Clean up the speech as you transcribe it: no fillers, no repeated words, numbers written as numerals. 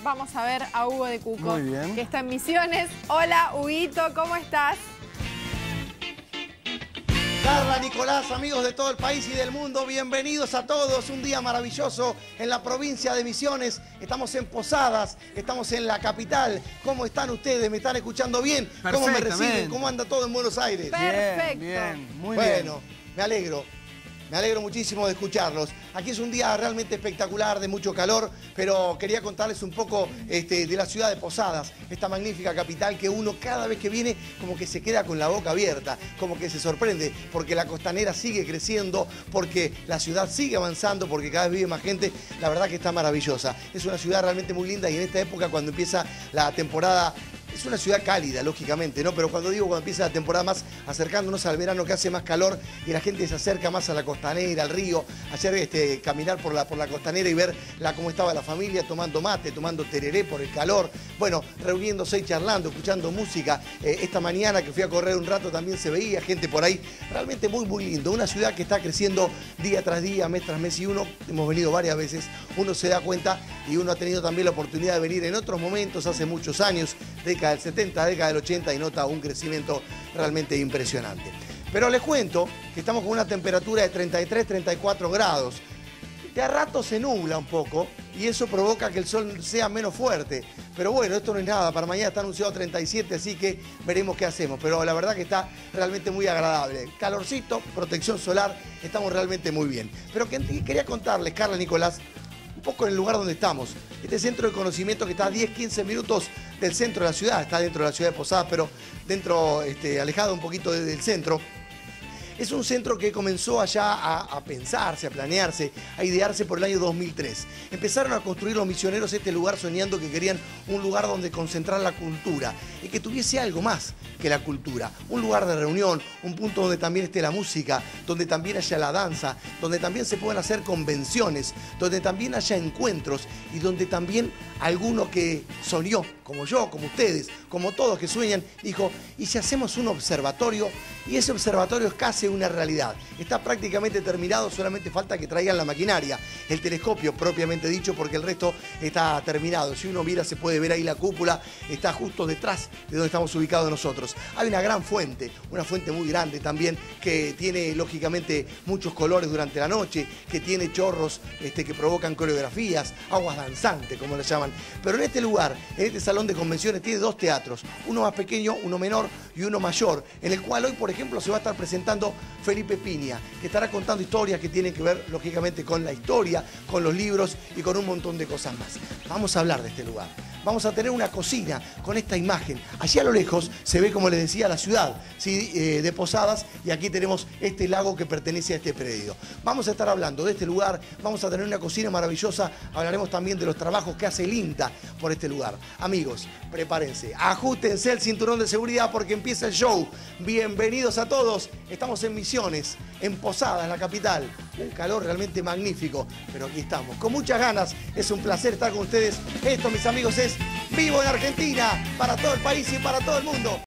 vamos a ver a Hugo de Cuco, Muy bien. que está en Misiones. Hola, Huguito, ¿cómo estás? Carla, Nicolás, amigos de todo el país y del mundo, bienvenidos a todos. Un día maravilloso en la provincia de Misiones. Estamos en Posadas, estamos en la capital. ¿Cómo están ustedes? ¿Me están escuchando bien? ¿Cómo me reciben? ¿Cómo anda todo en Buenos Aires? Perfecto. Bien, muy Bueno, bien. me alegro. Me alegro muchísimo de escucharlos. Aquí es un día realmente espectacular, de mucho calor, pero quería contarles un poco de la ciudad de Posadas, esta magnífica capital que uno cada vez que viene como que se queda con la boca abierta, como que se sorprende, porque la costanera sigue creciendo, porque la ciudad sigue avanzando, porque cada vez vive más gente. La verdad que está maravillosa. Es una ciudad realmente muy linda y en esta época cuando empieza la temporada... Es una ciudad cálida, lógicamente, ¿no? Pero cuando empieza la temporada más acercándonos al verano, que hace más calor y la gente se acerca más a la costanera, al río, ayer caminar por la costanera y ver cómo estaba la familia tomando mate, tomando tereré por el calor, bueno, reuniéndose y charlando, escuchando música. Esta mañana que fui a correr un rato también se veía gente por ahí, realmente muy, muy lindo. Una ciudad que está creciendo día tras día, mes tras mes, y hemos venido varias veces, uno se da cuenta y uno ha tenido también la oportunidad de venir en otros momentos, hace muchos años, década del 70, década del 80, y nota un crecimiento realmente impresionante. Pero les cuento que estamos con una temperatura de 33, 34 grados. De a rato se nubla un poco y eso provoca que el sol sea menos fuerte. Pero bueno, esto no es nada. Para mañana está anunciado 37, así que veremos qué hacemos. Pero la verdad que está realmente muy agradable. Calorcito, protección solar, estamos realmente muy bien. Pero quería contarles, Carla, Nicolás, un poco en el lugar donde estamos. Este centro de conocimiento que está a 10-15 minutos del centro de la ciudad, está dentro de la ciudad de Posadas, pero dentro, alejado un poquito del centro. Es un centro que comenzó allá a pensarse, a planearse, a idearse por el año 2003. Empezaron a construir los misioneros este lugar soñando que querían un lugar donde concentrar la cultura y que tuviese algo más que la cultura. Un lugar de reunión, un punto donde también esté la música, donde también haya la danza, donde también se puedan hacer convenciones, donde también haya encuentros y donde también alguno que soñó, como yo, como ustedes, como todos que sueñan, dijo, ¿y si hacemos un observatorio? Y ese observatorio es casi una realidad. Está prácticamente terminado, solamente falta que traigan la maquinaria, el telescopio propiamente dicho, porque el resto está terminado. Si uno mira se puede ver ahí la cúpula, está justo detrás de donde estamos ubicados nosotros. Hay una gran fuente, una fuente muy grande también, que tiene lógicamente muchos colores durante la noche, que tiene chorros que provocan coreografías, aguas danzantes como le llaman. Pero en este lugar, en este salón de convenciones, tiene dos teatros, uno más pequeño, uno menor y uno mayor, en el cual hoy, por ejemplo, se va a estar presentando Felipe Piña, que estará contando historias que tienen que ver, lógicamente, con la historia, con los libros y con un montón de cosas más. Vamos a hablar de este lugar. Vamos a tener una cocina con esta imagen. Allí a lo lejos se ve, como les decía, la ciudad, ¿sí? De Posadas, y aquí tenemos este lago que pertenece a este predio. Vamos a estar hablando de este lugar, vamos a tener una cocina maravillosa, hablaremos también de los trabajos que hace el INTA por este lugar. Amigos, prepárense, ajustense el cinturón de seguridad porque empieza el show. Bienvenidos a todos, estamos en Misiones, en Posadas, la capital. Un calor realmente magnífico, pero aquí estamos, con muchas ganas. Es un placer estar con ustedes. Esto, mis amigos, es Vivo en Argentina, para todo el país y para todo el mundo.